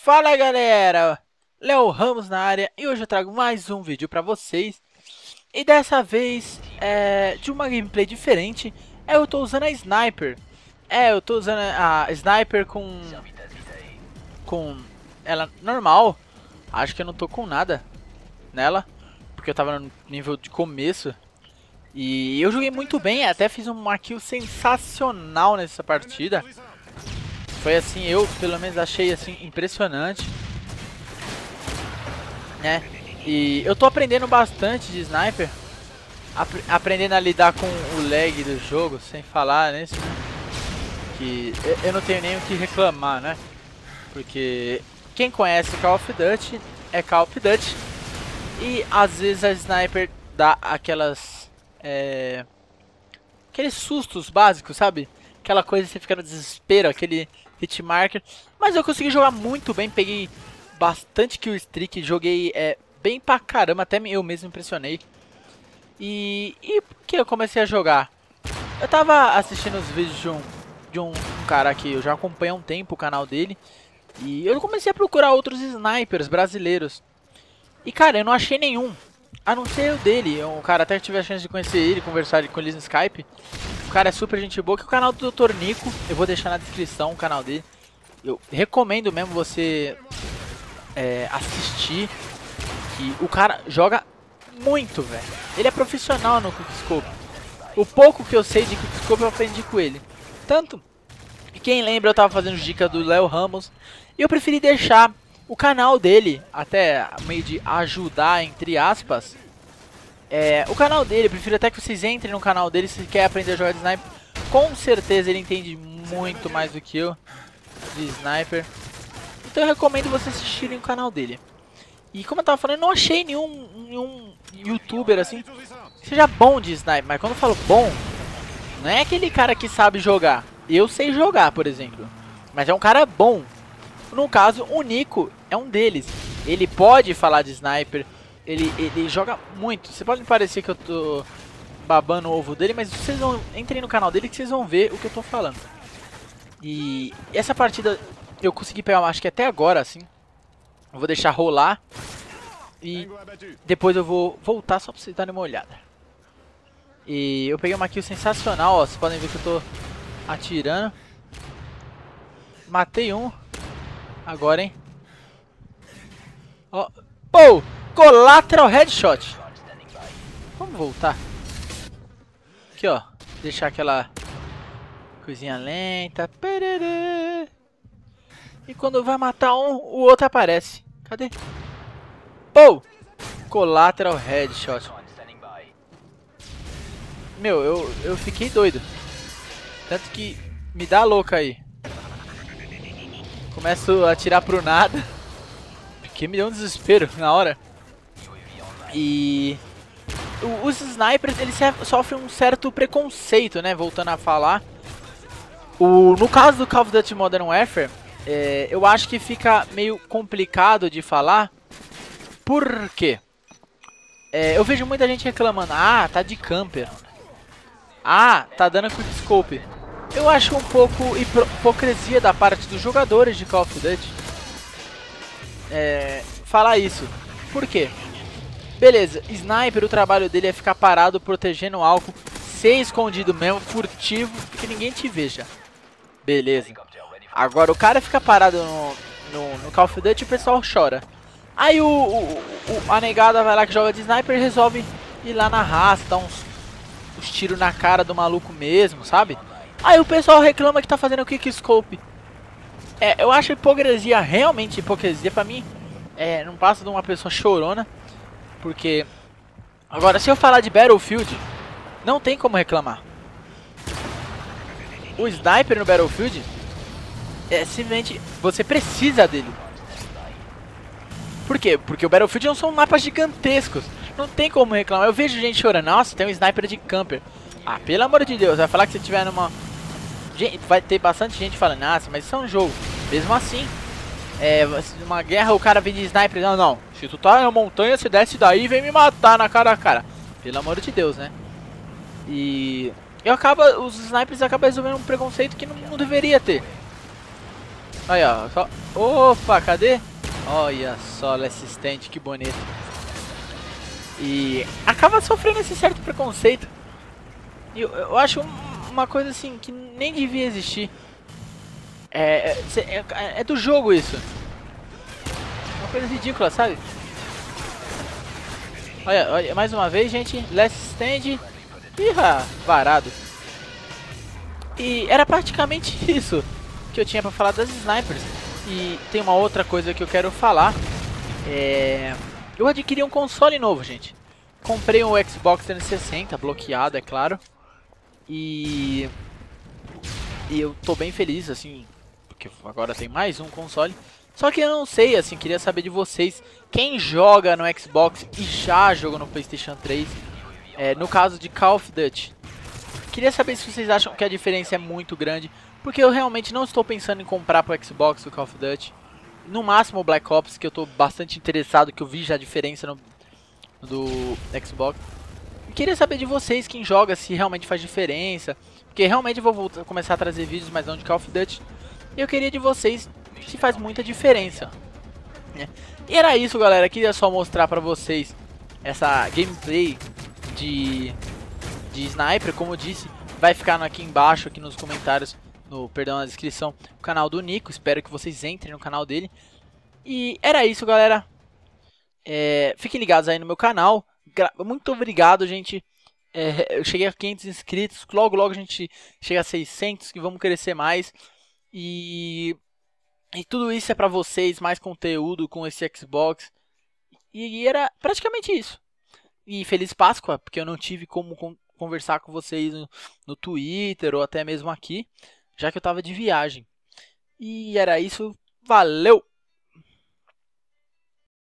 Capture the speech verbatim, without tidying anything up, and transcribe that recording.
Fala galera, Léo Ramos na área e hoje eu trago mais um vídeo pra vocês. E dessa vez é de uma gameplay diferente. É, eu tô usando a Sniper. É, eu tô usando a Sniper com com ela normal. Acho que eu não tô com nada nela, porque eu tava no nível de começo. E eu joguei muito bem, até fiz uma kill sensacional nessa partida. Foi assim, eu pelo menos achei assim impressionante, né? E eu tô aprendendo bastante de sniper, ap aprendendo a lidar com o lag do jogo, sem falar nisso, né? Que eu não tenho nem o que reclamar, né? Porque quem conhece Call of Duty é Call of Duty, e às vezes a sniper dá aquelas é, aqueles sustos básicos, sabe? Aquela coisa que você fica no desespero, aquele hitmarker. Mas eu consegui jogar muito bem, peguei bastante kill streak, joguei é, bem pra caramba, até eu mesmo impressionei. E, e por que eu comecei a jogar? Eu tava assistindo os vídeos de um, de um, um cara que eu já acompanho há um tempo o canal dele. E eu comecei a procurar outros snipers brasileiros. E cara, eu não achei nenhum, a não ser o dele. O cara até tive a chance de conhecer ele, conversar com ele no Skype. O cara é super gente boa, que é o canal do doutor Nico. Eu vou deixar na descrição o canal dele. Eu recomendo mesmo você é, assistir. Que o cara joga muito, velho. Ele é profissional no Quickscope. O pouco que eu sei de Quickscope eu aprendi com ele. Tanto que quem lembra, eu tava fazendo dica do Léo Ramos. E eu preferi deixar o canal dele, até meio de ajudar, entre aspas. É, o canal dele, eu prefiro até que vocês entrem no canal dele se quer aprender a jogar de sniper. Com certeza ele entende muito mais do que eu de sniper. Então eu recomendo vocês assistirem o canal dele. E como eu tava falando, eu não achei nenhum, nenhum youtuber assim que seja bom de sniper. Mas quando eu falo bom, não é aquele cara que sabe jogar. Eu sei jogar, por exemplo, mas é um cara bom. No caso, o Nico é um deles. Ele pode falar de sniper. Ele, ele joga muito. Você pode parecer que eu tô babando o ovo dele, mas vocês vão entrem no canal dele que vocês vão ver o que eu tô falando. E essa partida eu consegui pegar, acho que até agora, assim. Eu vou deixar rolar e depois eu vou voltar só pra vocês darem uma olhada. E eu peguei uma kill sensacional, ó. Vocês podem ver que eu tô atirando. Matei um. Agora, hein. Ó. Oh! Collateral headshot. Vamos voltar. Aqui, ó. Deixar aquela coisinha lenta. E quando vai matar um, o outro aparece. Cadê? Pô! Collateral headshot. Meu, eu, eu fiquei doido. Tanto que me dá louca aí. Começo a atirar pro nada. Porque me deu um desespero na hora. E os snipers, eles sofrem um certo preconceito, né? Voltando a falar. O, no caso do Call of Duty Modern Warfare, é, eu acho que fica meio complicado de falar. Por quê? É, eu vejo muita gente reclamando. Ah, tá de camper. Ah, tá dando quickscope. Eu acho um pouco hipocrisia da parte dos jogadores de Call of Duty é, falar isso. Por quê? Beleza, sniper, o trabalho dele é ficar parado, protegendo o alvo, ser escondido mesmo, furtivo, que ninguém te veja. Beleza. Agora o cara fica parado no, no, no Call of Duty e o pessoal chora. Aí o, o, o, a negada vai lá que joga de sniper e resolve ir lá na raça, dar uns, uns tiros na cara do maluco mesmo, sabe? Aí o pessoal reclama que tá fazendo quickscope. É, eu acho hipocrisia, realmente hipocrisia pra mim. É, não passa de uma pessoa chorona. Porque, agora se eu falar de Battlefield, não tem como reclamar. O sniper no Battlefield, é simplesmente, você precisa dele. Por quê? Porque o Battlefield não são mapas gigantescos. Não tem como reclamar. Eu vejo gente chorando, nossa, tem um sniper de camper. Ah, pelo amor de Deus, vai falar que você tiver numa... Vai ter bastante gente falando, nossa, mas isso é um jogo. Mesmo assim, é, uma guerra, o cara vem de sniper. Não, não, se tu tá na montanha, você desce daí e vem me matar na cara a cara. Pelo amor de Deus, né? E eu acaba, os snipers acabam resolvendo um preconceito que não, não deveria ter. Aí, ó. Só... Opa, cadê? Olha só, Last Stand, que bonito. E acaba sofrendo esse certo preconceito. E eu, eu acho um, uma coisa assim que nem devia existir. É, é, é do jogo isso. Uma coisa ridícula, sabe? Olha, olha, mais uma vez, gente. Last Stand. Ih, varado. E era praticamente isso que eu tinha pra falar das snipers. E tem uma outra coisa que eu quero falar. É... Eu adquiri um console novo, gente. Comprei um Xbox trezentos e sessenta, bloqueado, é claro. E... E eu tô bem feliz, assim, porque agora tem mais um console. Só que eu não sei, assim, queria saber de vocês. Quem joga no Xbox e já jogou no PlayStation três. É, no caso de Call of Duty. Queria saber se vocês acham que a diferença é muito grande. Porque eu realmente não estou pensando em comprar pro Xbox o Call of Duty. No máximo o Black Ops, que eu estou bastante interessado, que eu vi já a diferença no, do Xbox. E queria saber de vocês, quem joga, se realmente faz diferença. Porque realmente vou voltar, começar a trazer vídeos, mas não de Call of Duty. E eu queria de vocês se faz muita diferença, né? E era isso, galera. Queria só mostrar pra vocês essa gameplay de, de Sniper. Como eu disse, vai ficar aqui embaixo, aqui nos comentários. No, perdão, na descrição, o canal do Nico. Espero que vocês entrem no canal dele. E era isso, galera. É, fiquem ligados aí no meu canal. Gra Muito obrigado, gente. É, eu cheguei a quinhentos inscritos. Logo, logo a gente chega a seiscentos. Que vamos crescer mais. E, e tudo isso é pra vocês. Mais conteúdo com esse Xbox. E, e era praticamente isso. E Feliz Páscoa, porque eu não tive como con conversar com vocês no, no Twitter ou até mesmo aqui, já que eu tava de viagem. E era isso, valeu!